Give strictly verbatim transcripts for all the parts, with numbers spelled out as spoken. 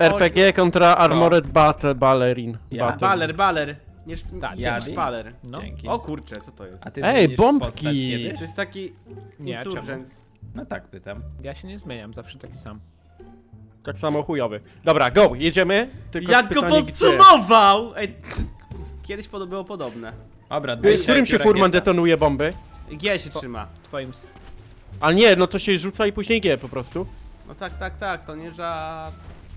R P G kontra Armored Battle Ballerin. Ja? Battle. Baler, baler. Nie, szp- Tak, nie ja- szpaler. No. Dzięki. O kurczę, co to jest? A ty Ej, zmienisz bombki! postać kiedyś? To jest taki Nie, insurgent. No tak pytam. Ja się nie zmieniam, zawsze taki sam. Tak samo chujowy. Dobra, go, jedziemy. Tylko Jak go pytanie, gdzie? podsumował! Ej, kiedyś pod- było podobne. Dobra, W daj którym się rakieta. furman detonuje bomby? G się trzyma. Twoim... s- Ale nie, no to się rzuca i później G po prostu. No tak, tak, tak, to nie żart.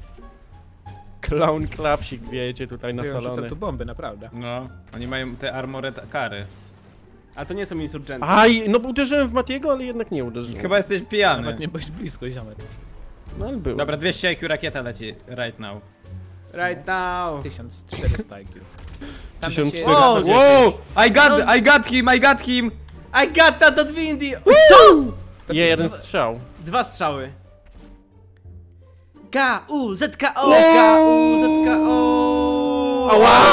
Clown klapsik wiecie tutaj na Rzucam salony. tu bomby, naprawdę. No, oni mają te armored kary. A to nie są insurgenty. Aj, no bo uderzyłem w Matiego, ale jednak nie uderzyłem. Chyba jesteś pijany. Nawet nie byłeś blisko, ziomek. No ale było. Dobra, dwieście I Q rakieta leci right now. Right now. tysiąc czterysta I Q. Tam tysiąc się- czterysta. O, Wow! I got, I got him, I got him! I got that at windy! Co? Je, jeden strzał. Dwa strzały. K U Z K O K U Z K O.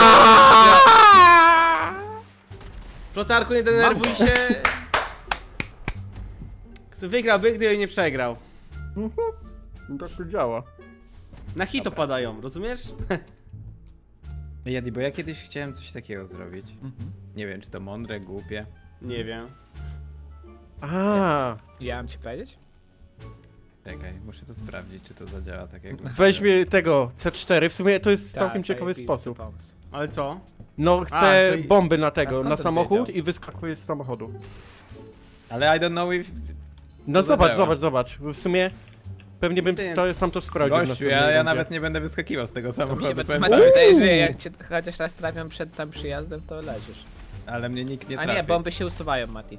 Flotarku, nie denerwuj się. Kto wygrałby, gdyby nie przegrał. No tak to działa. Na hito padają, rozumiesz? Jadi, bo ja kiedyś chciałem coś takiego zrobić. Nie wiem, czy to mądre, głupie. Nie wiem. A, Ja mam ci powiedzieć? Czekaj, muszę to sprawdzić, czy to zadziała tak jak... weźmie tego C cztery, w sumie to jest całkiem Tak, ciekawy zajebisty sposób. pomysł. Ale co? No chcę A, czyli- bomby na A tego, skąd na on samochód wiedział? i wyskakuje z samochodu. Ale I don't know if... No To zobacz, zadziała. zobacz, zobacz. W sumie pewnie bym Ty. to sam to sprawdził na Gościu, ja, następnej ja rundzie. nawet nie będę wyskakiwał z tego To mi się samochodu, powiem Maciej tak. wydaje, że jak cię chociaż raz trafią przed tam przyjazdem, to leżysz. Ale mnie nikt nie A trafi. nie, bomby się usuwają, Mati.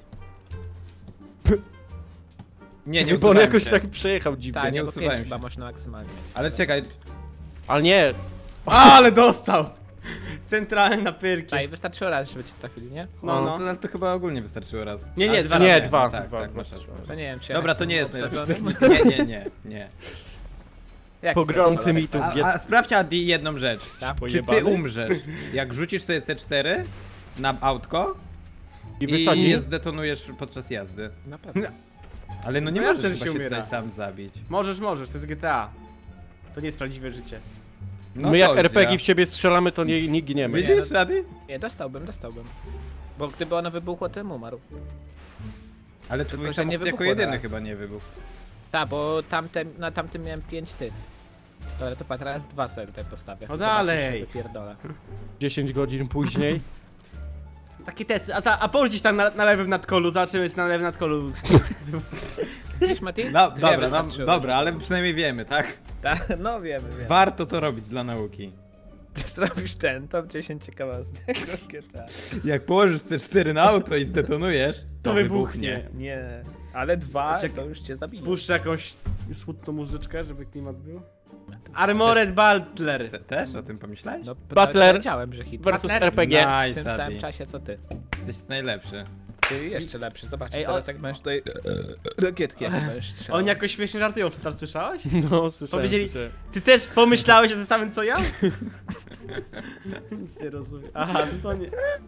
Nie, nie Bo on usuwałem jakoś się. tak przejechał dziwnie. Tak, nie nie, bo usuwają pięć się. chyba można maksymalnie mieć. Ale czekaj, Ale nie, Ale dostał! Centralny na pyrki. Tak, i wystarczyło raz, żeby cię trafili, nie? No, no, no. to, to chyba ogólnie wystarczyło raz. Nie, nie, Ale- dwa nie, razy. dwa, Tak, dwa, tak, dwa masz rację. To nie wiem, czy ja Dobra, to jestem nie jest najlepszy obsadzony. technik. Nie, nie, nie, nie. Jak pogromcy chcesz, mitów. A, a sprawdź Adi jedną rzecz. Tak? Czy Pojebany? ty umrzesz, jak rzucisz sobie C cztery na autko i i wysadzi. je zdetonujesz podczas jazdy? Na pewno. Ale no nie No ja możesz też chyba się się umiera. tutaj sam zabić. Możesz, możesz, to jest G T A. To nie jest prawdziwe życie. No My jak to R P G ja. w ciebie strzelamy, to nie, nie giniemy. Widzisz, Adi? Nie, dostałbym, dostałbym. Bo gdyby ono wybuchło, to bym umarł. Ale Tylko, twój że samochód nie jako wybuchło jedyny raz. chyba nie wybuchł. Tak, bo tamten, na tamtym miałem pięć tych. Dobra, to pa, teraz dwa sobie tutaj postawię. No Zobaczysz, dalej. że wypierdolę. dziesięć godzin później. Takie testy. A, za, a połóż gdzieś tam na, na lewym nadkolu, zobaczymy czy na lewym nadkolu. Widzisz, Mati? No, Dwie dobra, no, wystarczyły. dobra, ale przynajmniej wiemy, tak? Tak, no wiemy, wiemy. Warto to robić dla nauki. Ty zrobisz ten, top dziesięć ciekawostek G T A. Jak położysz C cztery na auto i zdetonujesz, to, To wybuchnie. wybuchnie. Nie, ale dwa, Czekaj. to już cię zabiję. Puszczę jakąś smutną muzyczkę, żeby klimat był. Armored Butler. Te, też o tym pomyślałeś? No, Butler Wiedziałem, że hit. Versus Butler? R P G. W Nice, tym samym Adi. czasie co ty. Jesteś najlepszy. Ty jeszcze lepszy, zobaczcie Ej, teraz o- jak będziesz tutaj rakietki jak będziesz strzelał. Oni jakoś śmiesznie żartują, to słyszałeś? No, słyszałem. Powiedzieli- słyszałem. Ty też pomyślałeś o tym samym co ja? Nic nie rozumiem. Aha, to nie.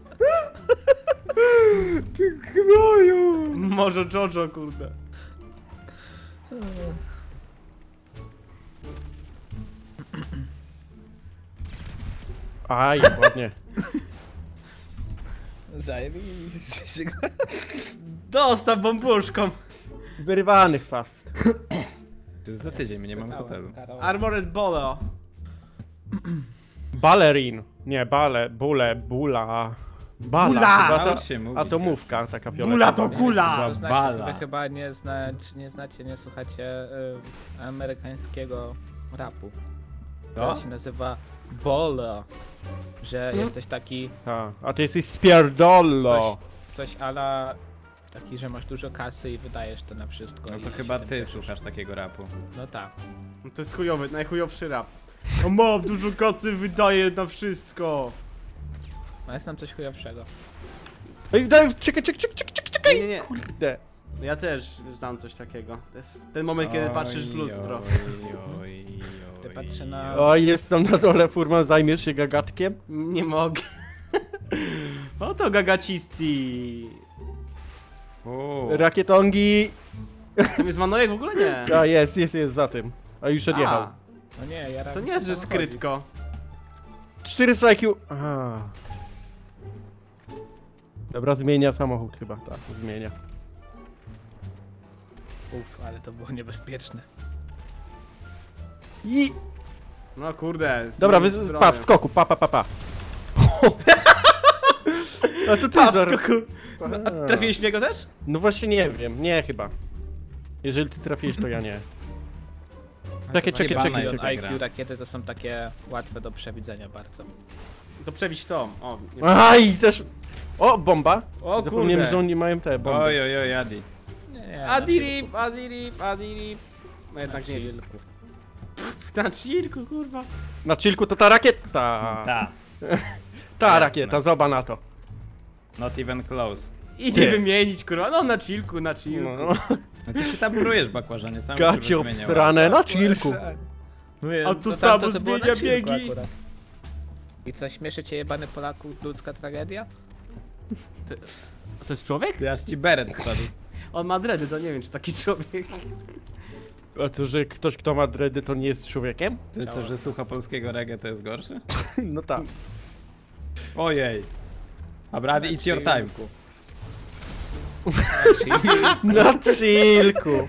Ty gnoju! Może Jojo, kurde. Aj, ładnie. Zajebiście. Dostaw bombuszką. Wyrwany chwast. To jest za tydzień, my nie mamy hotelu. Armored Bolo. Ballerin. Nie, bale, bule, bula. Bala. Bula! Chyba Naucz to, się mówić. a to mówka taka fioletowa. Bula to kula! To znaczy, Bala. wy chyba nie, zna, nie znacie, nie słuchacie y, amerykańskiego rapu. To? To się nazywa bolo. Że jesteś taki A, a ty jesteś spierdollo. coś, coś ala taki, że masz dużo kasy i wydajesz to na wszystko. No i to się chyba tym ty cieszysz. słuchasz takiego rapu. No tak. No to jest chujowy, najchujowszy rap. O mam dużo kasy, wydaje na wszystko. No jest tam coś chujowszego. Ej, daj, czekaj, czekaj, czekaj, czekaj, czekaj. Nie, nie, nie. Kurde. Ja też znam coś takiego. To jest ten moment, kiedy patrzysz w lustro. Oj, oj, Ty oj, patrzę na- oj. Oj, jest tam na dole, furman, zajmiesz się gagatkiem? Nie mogę. Oto gagacisti. O, Rakietongi. Tam jest Manojek w ogóle nie. A, jest, jest, jest za tym. A już odjechał. A, No nie, ja To nie jest, że skrytko. czterysta I Q. Aha. Dobra, zmienia samochód chyba, tak, zmienia. Uff, ale to było niebezpieczne. I... No kurde. z Dobra, mojej wy... strony. pa, w skoku, pa, pa, pa, pa. A to ty Pa, w zar... skoku. No, a trafiłeś w niego też? No właśnie nie wiem, nie chyba. Jeżeli ty trafiłeś, to ja nie. Czekaj, czekaj, Jebana czekaj, jest czekaj. I gra. Q rakiety to są takie łatwe do przewidzenia bardzo. To przebić to. O, nie... Aj, też... O, bomba! o Zapomniałem, kurde. że oni mają te bomby. Oj, oj, oj, Adi. Nie, nie, Adirip, adirip, adirip. No jednak nie. chillku. Na chillku, kurwa. Na chillku to ta rakieta! Ta. Ta Jasne. rakieta, zobacz na to. Not even close. Idzie Ty. wymienić, kurwa. No na chillku, na chillku. No. No ty się tam brujesz, bakłażanie, sam Gacie kurwa zmieniał. obsrane na chillku. No nie, A tu no samo tamto to było na zmienia chillku biegi. akurat. I co, śmieszy cię jebany Polaku ludzka tragedia? To jest człowiek? Ty aż ci beret spadł. On ma dredy, to nie wiem, czy taki człowiek. A co, że ktoś, kto ma dready, to nie jest człowiekiem? Ty co, że słucha polskiego reggae to jest gorszy? No tak. Ojej. Dobra, Adi, it's your time. Na chillku.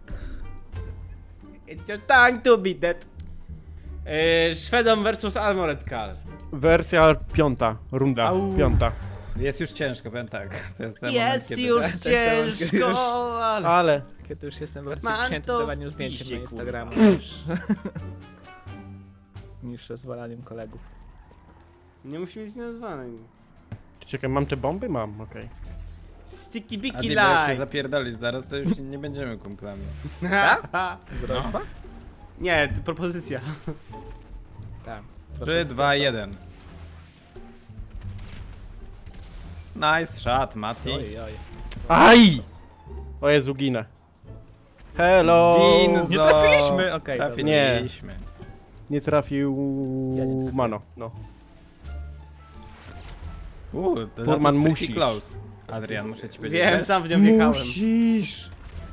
It's your time to be dead. Yy, Szwedom versus Armored Car. Wersja piąta, runda Au. piąta. Jest już ciężko, powiem tak. To jest ten moment, Jest kiedy... już To jest już- ciężko, ale... Ale... Kiedy już jestem bardziej Man, przyjęty to dawaniu w zdjęciem piździe, na Instagramu niż... niż rozwalaniem kolegów. Nie musi być nazwany. Czekaj, mam te bomby? Mam, okej. Sticky Bicky Adi, bo jak się Lie. zapierdolisz zaraz, to już nie będziemy kumplami. Groźba? Nie, to propozycja. Tak. trzy, dwa, jeden. Nice shot, Mati. Oj, oj. Aj! O Jezu, ginę. Hello! Dinzo. Nie trafiliśmy! Okej, dobra. Trafiliśmy. Nie trafił... Ja nie trafiłem. Mano, no. Uuu, to Furman, to jest musisz. pretty close. Adrian, muszę ci powiedzieć. Wiem, sam w nią wjechałem. Musisz!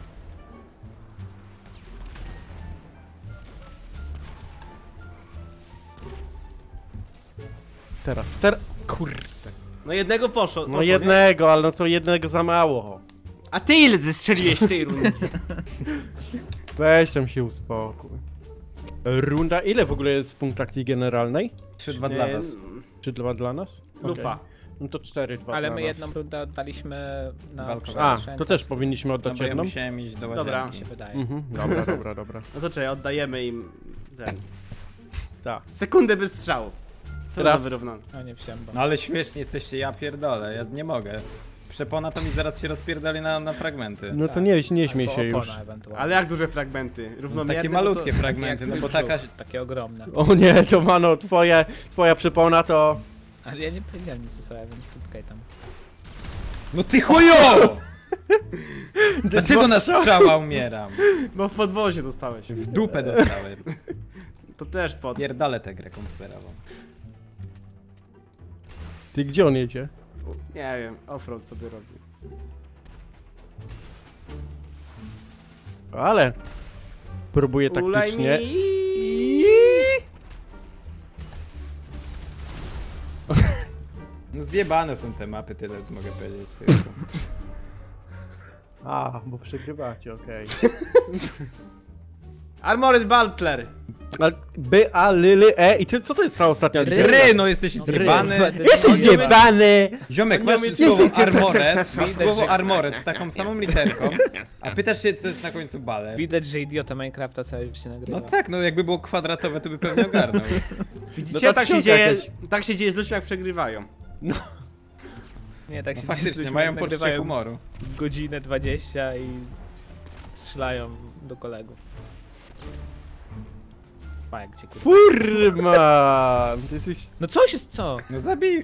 Teraz, teraz... Kurde. No jednego poszło. No poszło, jednego, ale no to jednego za mało. Nie? A ty ile zestrzeliłeś w tej rundzie? Weź tam się uspokój. Runda, ile w ogóle jest w punktacji generalnej? trzy dwa dla was. Czy dwa dla nas? Okej. Lufa. No to cztery dwa Ale dla my nas. jedną rundę oddaliśmy na Walkowe. A, przestrzeń, to też powinniśmy No oddać bo ja jedną? musiałem iść do Dobra. łazienki. mi się wydaje. Mhm, dobra, dobra, dobra. No to czekaj, oddajemy im ten. Tak. Sekundę bez strzału. To Teraz- Teraz wyrównane. No nie wsiądę. No ale śmiesznie jesteście, ja pierdolę, ja nie mogę. Przepona to mi zaraz się rozpierdoli na, na fragmenty. No to nie, nie śmiej Albo się już. opona ewentualnie. Ale jak duże fragmenty? No, Równomierne? takie bo malutkie to... fragmenty, no Jak bo twój taka... brzuch, takie ogromne. O nie, to mano, twoje, twoja przepona to... Ale ja nie powiedziałem nic o sobie, więc słuchaj tam. No ty chujo! Dlaczego na strzała umieram? Bo w podwozie dostałeś. W dupę dostałem. To też pod... Pierdolę tę grę komputerową. Ty gdzie on jedzie? Nie wiem, offroad sobie robi. Ale... Próbuję Ulej taktycznie. mi. No zjebane są te mapy, tyle mogę powiedzieć. tylko. A, bo przegrywacie, okej. Armored Butler. Ale B, A, L, L, E i ty, co to jest cała ostatnia litera? Ry, no jesteś zjebany. Jesteś zjebany! Ziomek, On masz nie umie- słowo Jesteś- armoret, masz Widać, słowo że- armoret z taką samą literką, a pytasz się, co jest na końcu baler. Widać, że idiota Minecrafta całe życie nagrywa. No tak, no jakby było kwadratowe, to by pewnie ogarnął. Widzicie, to tak się książka dzieje, jakaś. tak się dzieje z ludźmi jak przegrywają. Nie, tak No się faktycznie, dzieje, mają nagrywają poczucie humoru. godzinę dwadzieścia i strzelają do kolegów. Fajek cię kurwa. Furman! Ty jesteś... No coś jest co? No zabij.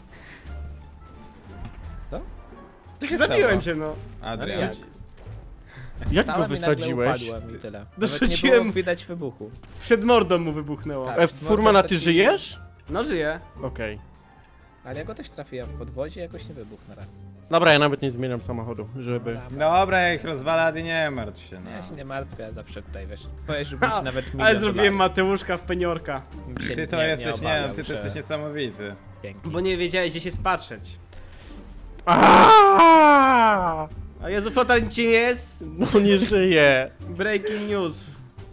Co? Co się Zabiłem stało? cię, no. Adrian. Jak? Jak go Stałem i nagle wysadziłeś? upadłem i tyle. Nawet Dorzuciłem- nie było widać wybuchu. Przed mordą mu wybuchnęło. Tak. E, Furmana, ty żyjesz? No żyje. Okej. Ale ja go też trafiłem w podwozie, jakoś nie wybuchł na raz. Dobra, ja nawet nie zmieniam samochodu, żeby... Dobra, ja ich rozwala, a ty nie martw się, no. Ja się nie martwię, ja zawsze tutaj, wiesz, boję, żeby ci nawet milion Ale zrobiłem dolarów Mateuszka w peniorka. się Ty to nie- jesteś, nie, obawiał, ty to że- jesteś niesamowity. Dzięki. Bo nie wiedziałeś, gdzie się spatrzeć. Aaaa! A Jezu, Flotar nic ci nie jest? No nie żyje. Breaking news.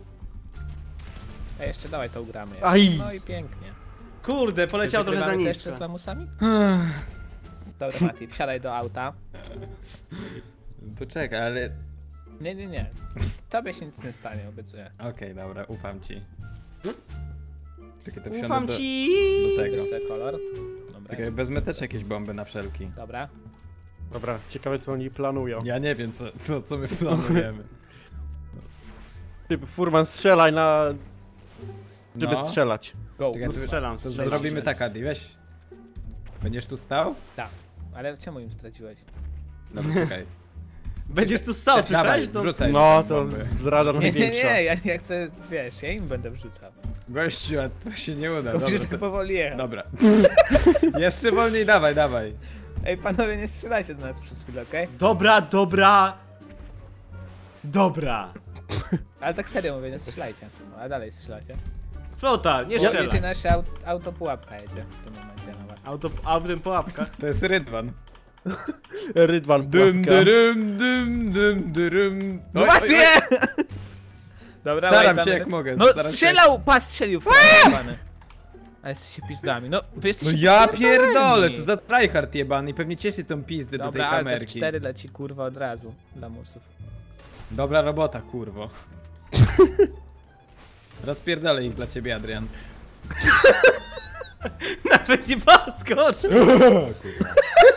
A jeszcze dawaj to ugramy. Aj. No i pięknie. Kurde, poleciał trochę za Wygrywamy też nisko. jeszcze z lamusami? Dobra, Mati, wsiadaj do auta. Poczekaj, ale... Nie, nie, nie. Tobie się nic nie stanie, obiecuję. Okej, dobra, ufam ci. Czekaj, to wsiądę Ufam do, ci. do tego. Bierz sobie kolor. Dobra. Czekaj, wezmę też jakieś bomby na wszelki. Dobra. Dobra, ciekawe co oni planują. Ja nie wiem, co, co, co my planujemy. Ty, furman, strzelaj na... Żeby No. strzelać. Go. Czekaj, No to- strzelam, To strzelam. zrobimy tak, Adi, weź. Będziesz tu stał? Tak. Ale czemu im straciłeś? Dobra, czekaj. Będziesz tu stał, Dawaj, słyszałeś? To... wrzucaj No, tam to bomby. zdrada Nie, nie, największa. nie, ja nie chcę, wiesz, ja im będę wrzucał. Gościu, a to się nie uda, Muszę dobra. tylko to- powoli jechać. Dobra. Jeszcze wolniej, dawaj, dawaj. Ej, panowie, nie strzelajcie do nas przez chwilę, okej? Dobra, dobra. Dobra. Ale tak serio mówię, nie strzelajcie. No, a dalej strzelacie. Flotar, nie Jedzie strzelaj. nasze aut autopułapka jedzie w tym momencie na was. Auto, autem po łapkach. To jest Rydwan. Rydwan Dym, pułapka. dym, dym, dym, dym. No Oj, oj, oj. Mati! Dobra, Staram wait, się panowie. jak mogę, No staram się strzelał, pas strzelił, f***any. A jesteście pizdami, no wy No jesteście ja pierdoleni. pierdolę, co za tryhard jebany i pewnie cieszy tą pizdę do tej Dobra, ale to w kamerki. cztery leci kurwa od razu dla musów. Dobra robota, kurwo. Rozpierdolę ich dla ciebie, Adrian. Nawet nie podskocz.